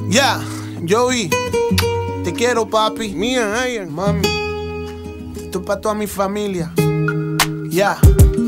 Ya, Joey, te quiero, papi. Mía, ella, mami. Esto es para toda mi familia. Ya.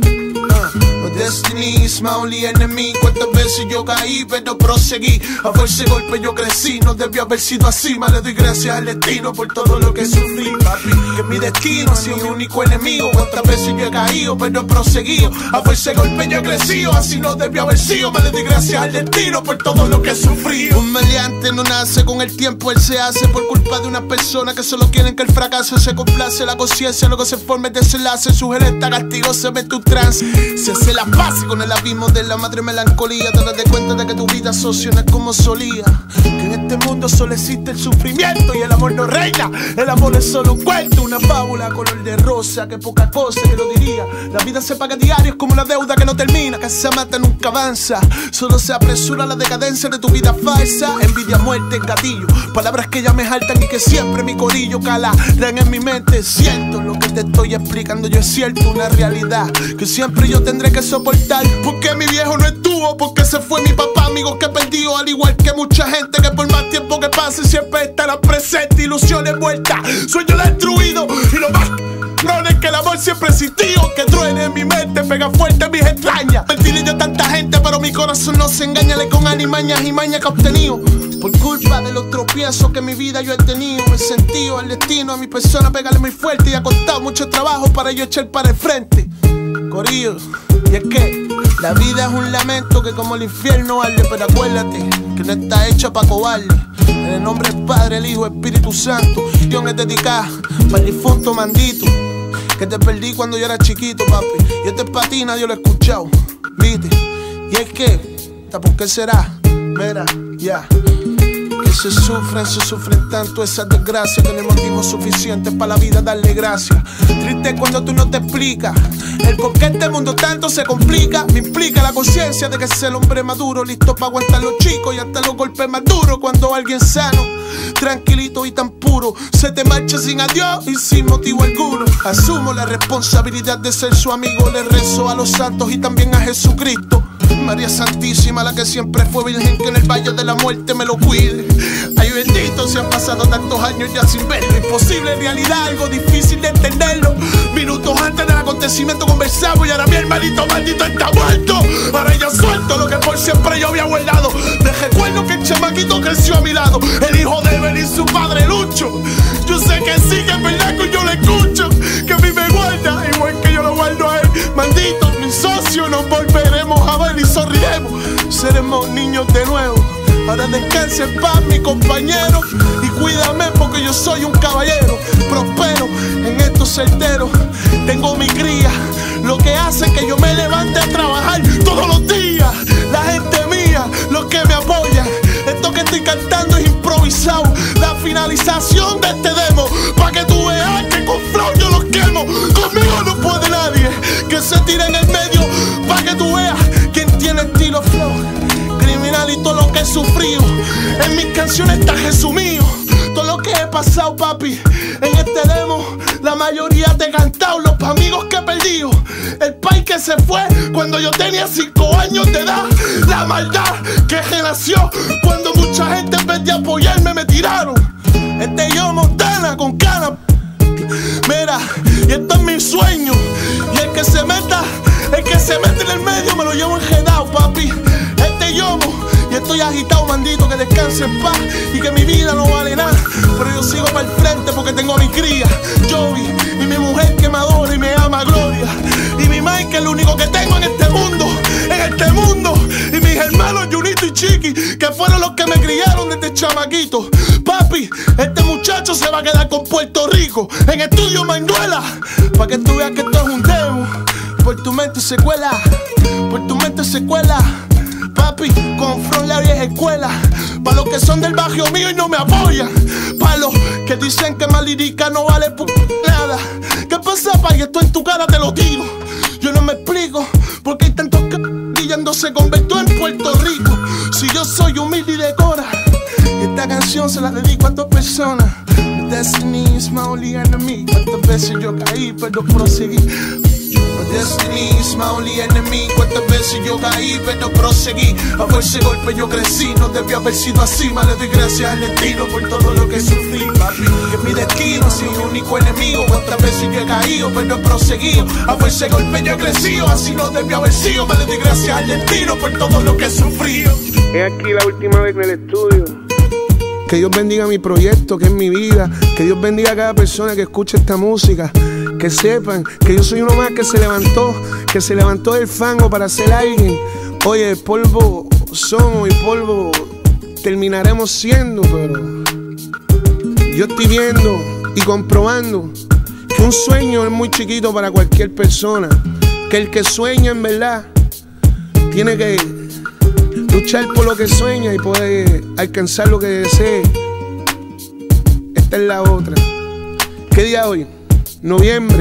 No destiny is my only enemy. Cuántas veces yo caí, pero proseguí. A fuerza de golpe yo crecí. No debió haber sido así. Más le doy gracias al destino por todo lo que sufrí, papi. Que mi destino ha sido mi único enemigo. Cuántas veces yo he caído, pero he proseguido. A fuerza de golpe yo he crecido. Así no debió haber sido. Más le doy gracias al destino por todo lo que sufrí. Un maleante no nace con el tiempo, él se hace por culpa de una persona que solo quieren que el fracaso se complace. La conciencia luego se forma el desenlace. Sugerente castigo se mete un trance. Se hace la paz con el abismo de la madre melancolía. Te das cuenta de que tu vida socio no es como solía. Que en este mundo solo existe el sufrimiento y el amor no reina. El amor es solo un cuento, una fábula color de rosa. Que poca cosa que lo diría. La vida se paga diario, es como una deuda que no termina. Que se mata nunca avanza. Solo se apresura la decadencia de tu vida falsa. Envidia, muerte, gatillo. Palabras que ya me jaltan y que siempre mi corillo calarán en mi mente. Siento lo que te estoy explicando, yo es cierto, una realidad que siempre yo tendré que soportar. Porque mi viejo no estuvo, porque se fue mi papá, amigos que perdió, al igual que mucha gente que por más tiempo que pase siempre estará presente. Ilusiones muertas, sueños destruidos y lo más es que el amor siempre existió. Que truene en mi mente, pega fuerte en mis entrañas. Mentirle yo a tanta gente, pero mi corazón no se engaña. Le con animañas y mañas que he obtenido por culpa de los tropiezos que en mi vida yo he tenido. Me he sentido al destino a mi persona pegarle muy fuerte. Y ha costado mucho trabajo para yo echar para el frente. Corillo, y es que la vida es un lamento que como el infierno arde. Pero acuérdate que no está hecha para cobarde. En el nombre del Padre, el Hijo, Espíritu Santo. Dios me dedica para el difunto mandito que te perdí cuando yo era chiquito, papi. Y este es pa' ti, nadie lo ha escuchado, ¿viste? Y es que, ¿por qué será? Mira, ya. Que se sufren tanto esas desgracias, que no hay motivos suficientes para la vida darle gracias. Triste cuando tú no te explicas el por qué este mundo tanto se complica. Me implica la conciencia de que es el hombre maduro, listo para aguantar los chicos y hasta los golpes más duros. Cuando alguien sano, tranquilito y tan puro, se te marcha sin adiós y sin motivo alguno. Asumo la responsabilidad de ser su amigo. Le rezo a los santos y también a Jesucristo. María Santísima, la que siempre fue virgen, que en el valle de la muerte me lo cuide. Ay, bendito, se han pasado tantos años ya sin verlo. Imposible en realidad, algo difícil de entenderlo. Minutos antes del acontecimiento conversamos y ahora mi hermanito maldito está muerto. Ahora ya suelto lo que por siempre yo había guardado. Me recuerdo que el chamaquito creció a mi lado, el hijo de Evelyn y su padre Lucho. Yo sé que sí, que es verdad que yo le escucho, que a mí me guarda igual que yo lo guardo a él. Maldito, mi socio, nos volveremos a ver y sonriremos. Seremos niños de nuevo. Ahora descanse en paz, mi compañero, y cuídame porque yo soy un caballero. Prospero en estos certeros, tengo mi cría, lo que hace que yo me levante a trabajar todos los días. La gente mía, los que me apoyan. Esto que estoy cantando es improvisado, la finalización de este demo, pa' que tú veas que con flow yo los quemo. Conmigo no puede nadie que se tire en el medio, pa' que tú veas quién tiene estilo flow. Criminal y todo lo que he sufrido, en mis canciones está resumido. Todo lo que he pasado, papi, en este demo, la mayoría te he cantado. Los amigos que he perdido, el país que se fue cuando yo tenía 5 años de edad. La maldad que renació cuando mucha gente en vez de apoyarme me tiraron. Este yo Montana con cana. Mira, y esto es mi sueño. Y el que se meta en el medio me lo llevo enredado, papi. Este yomo, y estoy agitado, mandito, que descanse en paz y que mi vida no vale nada. Pero yo sigo para el frente porque tengo a mi cría, Joey, y mi mujer que me adora y me ama, Gloria. Y mi Mike, que es lo único que tengo en este mundo. Y mis hermanos Junito y Chiqui, que fueron los que me criaron desde chamaquito. Papi, este muchacho se va a quedar con Puerto Rico en Estudio Manuela, pa' que tú veas que esto es un demo. Por tu mente secuela, por tu mente secuela. Papi, confront la vieja escuela. Pa' los que son del barrio mío y no me apoyan. Pa' los que dicen que más lírica no vale nada. ¿Qué pasa, pa? Y esto en tu cara te lo tiro. Yo no me explico por qué hay tantos que guillando se convirtió en Puerto Rico. Si yo soy humilde y de cora, esta canción se la dedico a 2 personas. Destiny is my only enemy. Cuántas veces yo caí, pero proseguí. No Destiny is my only enemy. Cuántas veces yo caí, pero proseguí. A fuerza de golpe yo crecí, no debía haber sido así. Más le doy gracias al destino por todo lo que sufrí, papi. Que mi destino es mi único enemigo. Cuántas veces yo he caído, pero he proseguido. A fuerza de golpe yo he crecido, así no debía haber sido. Más le doy gracias al destino por todo lo que he sufrido. Es aquí la última vez en el estudio. Que Dios bendiga mi proyecto, que es mi vida. Que Dios bendiga a cada persona que escuche esta música. Que sepan que yo soy uno más que se levantó del fango para ser alguien. Oye, polvo somos y polvo terminaremos siendo, pero yo estoy viendo y comprobando que un sueño es muy chiquito para cualquier persona. Que el que sueña en verdad tiene que luchar por lo que sueña y poder alcanzar lo que desee. Esta es la otra. ¿Qué día es hoy? Noviembre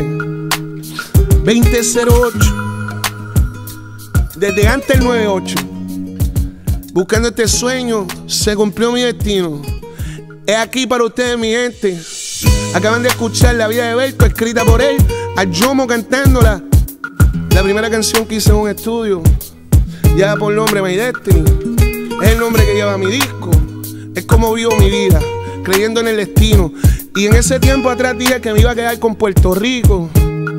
2008. Desde antes del 98, buscando este sueño, se cumplió mi destino. Es aquí para ustedes, mi gente. Acaban de escuchar La Vida de Berto, escrita por él, a Yomo cantándola. La primera canción que hice en un estudio, ya por nombre My Destiny. Es el nombre que lleva mi disco. Es como vivo mi vida, creyendo en el destino. Y en ese tiempo atrás dije que me iba a quedar con Puerto Rico.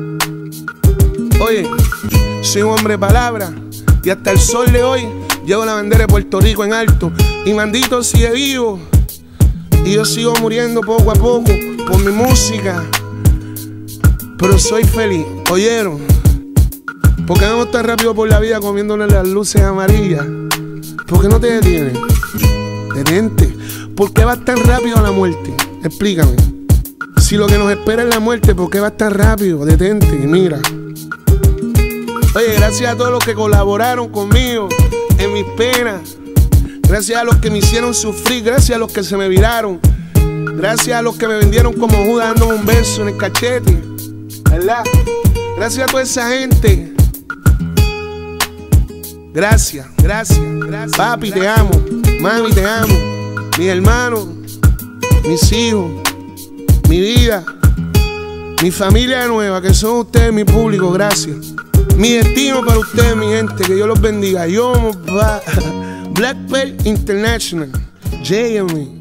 Oye, soy un hombre de palabra y hasta el sol de hoy llevo la bandera de Puerto Rico en alto. Y Mandito sigue vivo y yo sigo muriendo poco a poco por mi música. Pero soy feliz, ¿oyeron? ¿Por qué vamos tan rápido por la vida comiéndonos las luces amarillas? ¿Por qué no te detienes? Detente. ¿Por qué vas tan rápido a la muerte? Explícame. Si lo que nos espera es la muerte, ¿por qué vas tan rápido? Detente, mira. Oye, gracias a todos los que colaboraron conmigo en mis penas. Gracias a los que me hicieron sufrir. Gracias a los que se me viraron. Gracias a los que me vendieron como Judas dándome un beso en el cachete, ¿verdad? Gracias a toda esa gente. Gracias, gracias, gracias. Papi, te amo. Mami, te amo. Mis hermanos, mis hijos, mi vida, mi familia nueva, que son ustedes, mi público, gracias. Mi destino para ustedes, mi gente, que Dios los bendiga. Yo, Black Belt International, JME.